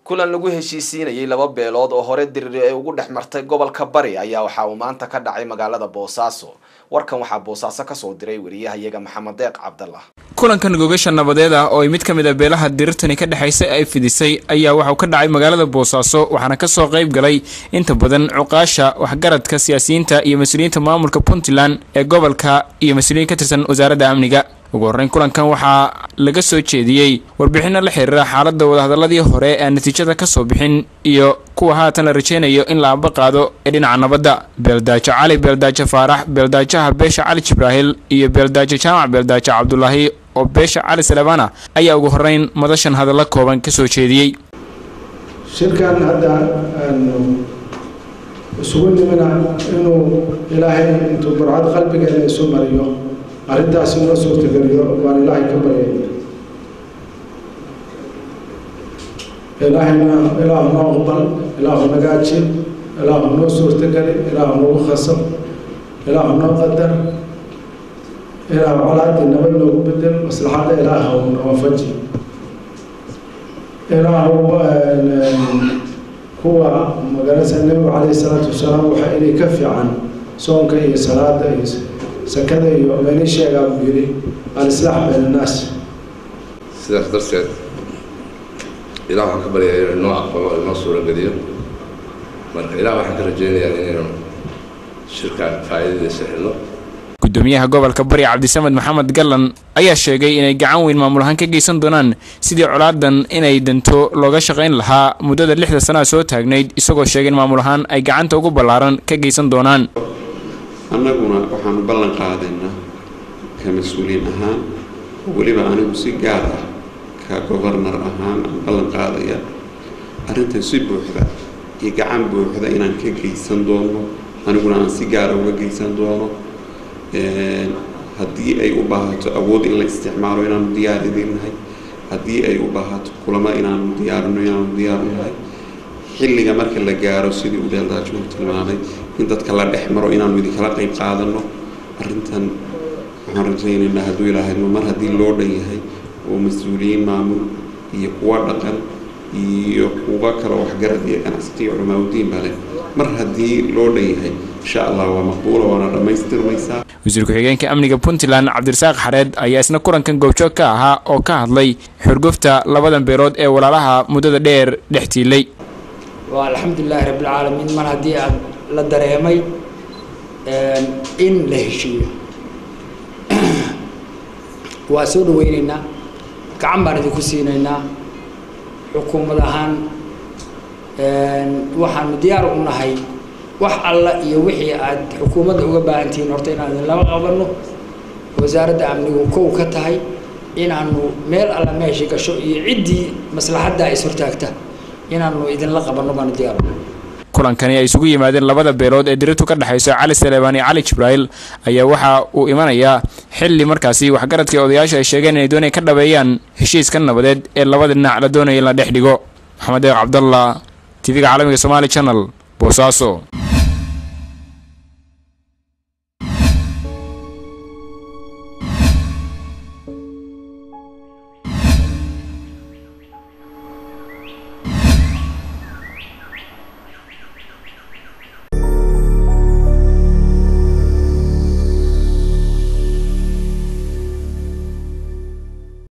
kulan lagu heshiisiinayay laba beelood oo hore dirir ay ugu dhaxmartay gobolka Bari ayaa waxa uu maanta ka dhacay magaalada Boosaaso. Warkan waxa Boosaaso ka soo diray wariyahayaga Maxamed Deeq Cabdallah. kulankan gogasha nabadeed ah oo mid kamid ah beelaha dirirtani ka dhaxaysay ay fidisay ayaa waxa uu ka dhacay magaalada Boosaaso waxaana ka soo qayb galay inta badan cuqaasha waxgaradka siyaasiyiinta iyo mas'uuliyiinta maamulka Puntland ee gobolka iyo mas'uuliyiin ka tirsan wasaaradda amniga. ugu horreyn kulankan waxaa laga soo jeediyay warbixino la xiriira xaaladda wadahadaladii hore ee natiijada ka soo bixin iyo kuwa haatan la rajeynayo in la aba qaado ee dhinaca nabadda. beeldaajo cali beeldaajo faarax beeldaajaha beesha cali jibraahil iyo beeldaajo jaamac beeldaajo cabdullaahi oo beesha cali salabaana ayaa ugu horreyn madashan hadalla kooban ka soo jeediyey. shirkan hadda isugu nimana inuu ilaahay intuu burcad qalbigeena isu mariyo arrintaas inoo suurtageliyo waan ilaahay ka baryayna. ilaahayna ilaahu noo aqbal, ilaahu nagaaji, ilaahu noo suurtageli, ilaahu noogu khasab, ilaahu noo qadar, ilaahu colaadii nabad noogu bedel, maslaxadda ilaahu noofaji. ilaahu kuwa magaranaysa nabigu calayhi salaatu wasalaam waxa inay ka fiican soonka iyo salaada iyo sakada iyo meelii sheegaa buu yidhi al-islaax bayna annaas. sidaas darteed ilaah waxaan ka baryayaa inuu noo aqbalo inoo suurageliyo. marka ilaah waxaan ka rajeynayaa inaynu shirkaan faa'iidadiisa helno. gudoomiyaha gobolka Bari Cabdisamed Maxamed Gallan ayaa sheegay inay gacan weyn maamul ahaan ka geysan doonaan sidii colaadan inay danto looga shaqeyn lahaa muddada 6 sano soo taagnayd isagoo sheegay in maamul ahaan ay gacanta ugu ballaaran ka geysan doonaan. annaguna waxaanu ballan qaadaynaa ka mas'uuliin ahaan waliba anigu si gaar ah ka governor ahaan aan ballan qaadaya arrintan si buuxda iyo gacan buuxda inaan ka geysan doono aniguna aan si gaar ah uga geysan doono. haddii ay u baahato awood in la isticmaalo inaanu diyaarinahay, haddii ay u baahato kulamo inaanu diyaarinahay xilliga marka la gaaro sidii uu beeldaajo tilmaamay in dadka la dhex maro inaanu idinkala qayb qaadano. arrintan waxaan rajaynaynaa hadduu ilaahay mar haddii loo dhan yahay oo mas'uuliyiin maamul iyo kuwa dhaqan iyo kuwa kale waxgarad iyo ganacsato iyo culimaadudiin bale mar haddii loo dhan yahay insha allah waa maqbuula waana dhammaystirmaysaa. wasiir ku-xigeenka amniga Puntland Cabdirasaaq Xareed ayaa isna kulankan goobjoog ka ahaa oo ka hadlay xurgufta labadan beerood ee walaalaha muddada dheer dhextiilay. waa alxamdulillahi rabbil caalamiin mar haddii aad la dareemay in la heshiiyo waa soo dhaweynaynaa, gacan baan idinku siinaynaa. xukuumad ahaan waxaanu diyaar u nahay wax alla iyo wixii aad xukuumadda uga baahantihiin horta inaan laba qabanno. wasaaradda amnigu kow ka tahay inaanu meel alla meeshii gasho iyo ciddii maslaxadda is hortaagta inaanu idinla qabanno baanu diyaar u nahay. kulankani ay isugu yimaadeen labada beelood ee dirirtu ka dhaxayso Cali Salabaani Cali Jibraahil ayaa waxa uu imanayaa xilli markaasi waxgaradka odayaasha ay sheegeen inay doonayaan ka dhabeeyaan heshiiska nabadeed ee labada dhinac la doonayo in la dhex dhigo. Maxamed Deeq Cabdallah, TV-ga caalamiga Somali Channel, Boosaaso.